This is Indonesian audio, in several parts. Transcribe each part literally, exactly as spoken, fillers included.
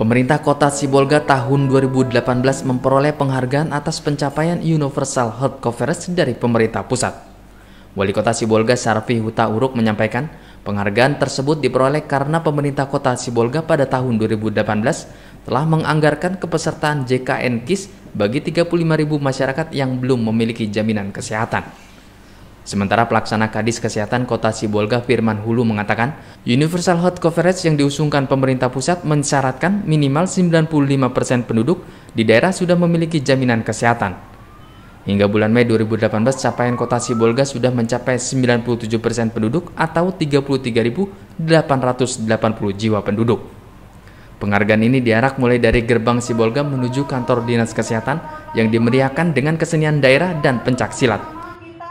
Pemerintah Kota Sibolga tahun dua ribu delapan belas memperoleh penghargaan atas pencapaian Universal Health Coverage dari pemerintah pusat. Wali Kota Sibolga Sarfi Huta Uruk menyampaikan, penghargaan tersebut diperoleh karena pemerintah Kota Sibolga pada tahun dua ribu delapan belas telah menganggarkan kepesertaan J K N K I S bagi tiga puluh lima ribu masyarakat yang belum memiliki jaminan kesehatan. Sementara pelaksana Kadis Kesehatan Kota Sibolga Firman Hulu mengatakan, Universal Health Coverage yang diusungkan pemerintah pusat mensyaratkan minimal sembilan puluh lima persen penduduk di daerah sudah memiliki jaminan kesehatan. Hingga bulan Mei dua ribu delapan belas, capaian Kota Sibolga sudah mencapai sembilan puluh tujuh persen penduduk atau tiga puluh tiga ribu delapan ratus delapan puluh jiwa penduduk. Penghargaan ini diarak mulai dari gerbang Sibolga menuju kantor Dinas Kesehatan yang dimeriahkan dengan kesenian daerah dan pencak silat.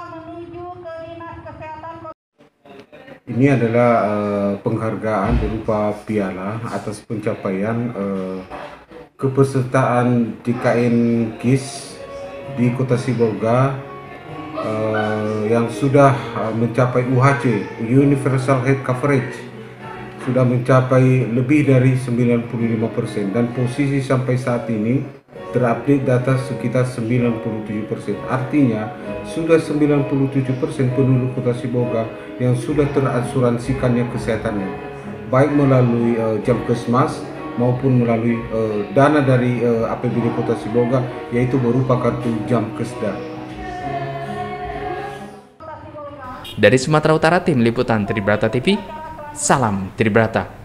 Ini adalah uh, penghargaan berupa piala atas pencapaian uh, kepesertaan J K N K I S di Kota Sibolga uh, yang sudah uh, mencapai U H C, Universal Health Coverage, sudah mencapai lebih dari sembilan puluh lima persen, dan posisi sampai saat ini terupdate data sekitar sembilan puluh tujuh persen. Artinya sudah sembilan puluh tujuh persen penduduk Kota Sibolga yang sudah terasuransikannya kesehatannya, baik melalui uh, Jamkesmas maupun melalui uh, dana dari uh, A P B D Kota Sibolga, yaitu berupa kartu Jamkesda. Dari Sumatera Utara, Tim Liputan Tribrata T V, salam Tribrata.